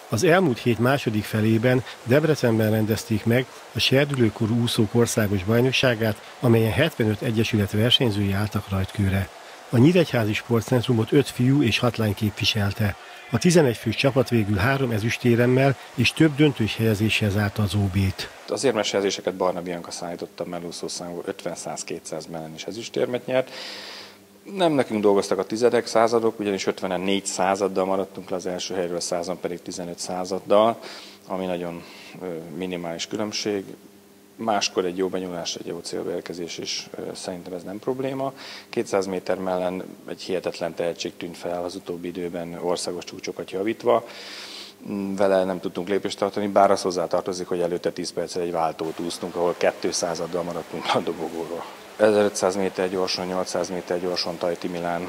Az elmúlt hét második felében Debrecenben rendezték meg a serdülőkorú úszók országos bajnokságát, amelyen 75 egyesület versenyzői álltak rajtkőre. A Nyíregyházi Sportcentrumot 5 fiú és 6 lány képviselte. A 11 fős csapat végül 3 ezüstéremmel és több döntős helyezéssel zárta az OB-t. Az érmes helyezéseket Barna Bianca szállította, mellúszószámból 50-100-200-ben is ezüstérmet nyert. Nem nekünk dolgoztak a tizedek, századok, ugyanis 54 századdal maradtunk le az első helyről, 100-an pedig 15 századdal, ami nagyon minimális különbség. Máskor egy jó benyúlás, egy jó célbeérkezés is szerintem ez nem probléma. 200 méter mellett egy hihetetlen tehetség tűnt fel az utóbbi időben országos csúcsokat javítva. Vele nem tudtunk lépést tartani, bár az hozzátartozik, hogy előtte 10 perccel egy váltót úsztunk, ahol 200-addal maradtunk a dobogóról. 1500 méter gyorsan, 800 méter gyorsan Tajti Milán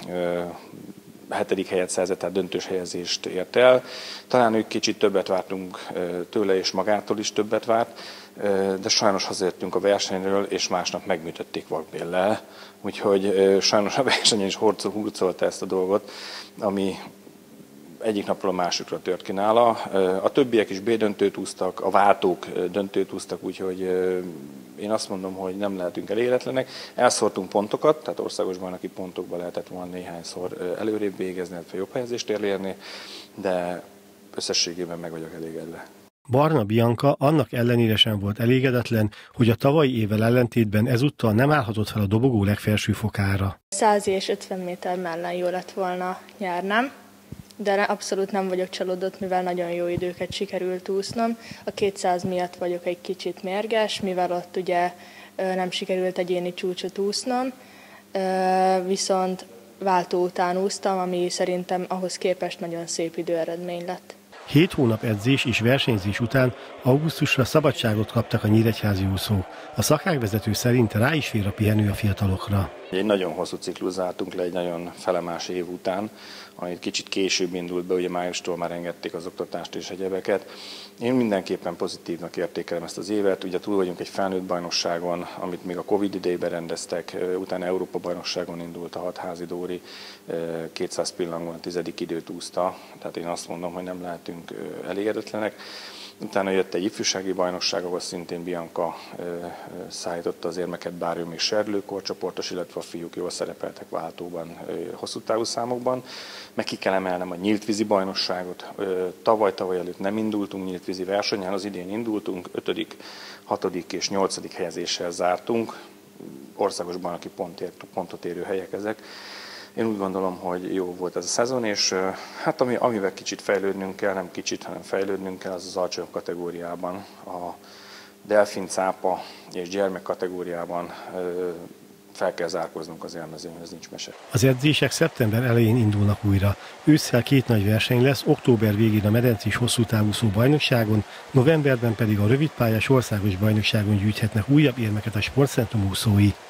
7. helyet szerzett, tehát döntős helyezést ért el. Talán ők kicsit többet vártunk tőle, és magától is többet várt, de sajnos hazajöttünk a versenyről, és másnap megműtötték vakbéllel. Úgyhogy sajnos a versenyen is hurcolta ezt a dolgot, ami egyik napról a másikra tört ki nála. A többiek is B-döntőt úsztak, a váltók döntőt úsztak, úgyhogy én azt mondom, hogy nem lehetünk elégedetlenek. Elszórtunk pontokat, tehát országos bajnoki pontokban lehetett volna néhányszor előrébb végezni, illetve jobb helyezést elérni, de összességében meg vagyok elégedve. Barna Bianca annak ellenére sem volt elégedetlen, hogy a tavalyi évvel ellentétben ezúttal nem állhatott fel a dobogó legfelső fokára. 100 és 50 méter mellett jó lett volna nyernem, de abszolút nem vagyok csalódott, mivel nagyon jó időket sikerült úsznom. A 200 miatt vagyok egy kicsit mérges, mivel ott ugye nem sikerült egyéni csúcsot úsznom, viszont váltó után úsztam, ami szerintem ahhoz képest nagyon szép időeredmény lett. 7 hónap edzés és versenyzés után augusztusra szabadságot kaptak a nyíregyházi úszók. A szakágvezető szerint rá is fér a pihenő a fiatalokra. Egy nagyon hosszú ciklus zártunk le egy nagyon felemás év után, amit kicsit később indult be, ugye májustól már engedték az oktatást és egyebeket. Én mindenképpen pozitívnak értékelem ezt az évet, ugye túl vagyunk egy felnőtt bajnokságon, amit még a Covid idejében rendeztek, utána Európa bajnokságon indult a Hatházi Dóri, 200 pillangón a 10. időt úszta, tehát én azt mondom, hogy nem lehetünk elégedetlenek. Utána jött egy ifjúsági bajnokság, ahol szintén Bianca szállította az érmeket, bár ő még serdülőkorcsoportos, illetve a fiúk jól szerepeltek váltóban, hosszú távú számokban. Meg ki kell emelnem a nyíltvízi bajnokságot. Tavaly előtt nem indultunk nyíltvízi versenyen, az idén indultunk, 5., 6. és 8. helyezéssel zártunk. Országos bajnoki pontot érő helyek ezek. Én úgy gondolom, hogy jó volt ez a szezon, és hát amivel kicsit fejlődnünk kell, nem kicsit, hanem fejlődnünk kell, az az alacsonyabb kategóriában, a delfin, cápa és gyermek kategóriában fel kell zárkóznunk az élmezőnyhöz, nincs mese. Az edzések szeptember elején indulnak újra. Ősszel 2 nagy verseny lesz, október végén a medencés hosszútávúszó bajnokságon, novemberben pedig a rövidpályás országos bajnokságon gyűjthetnek újabb érmeket a sportcentrum úszói.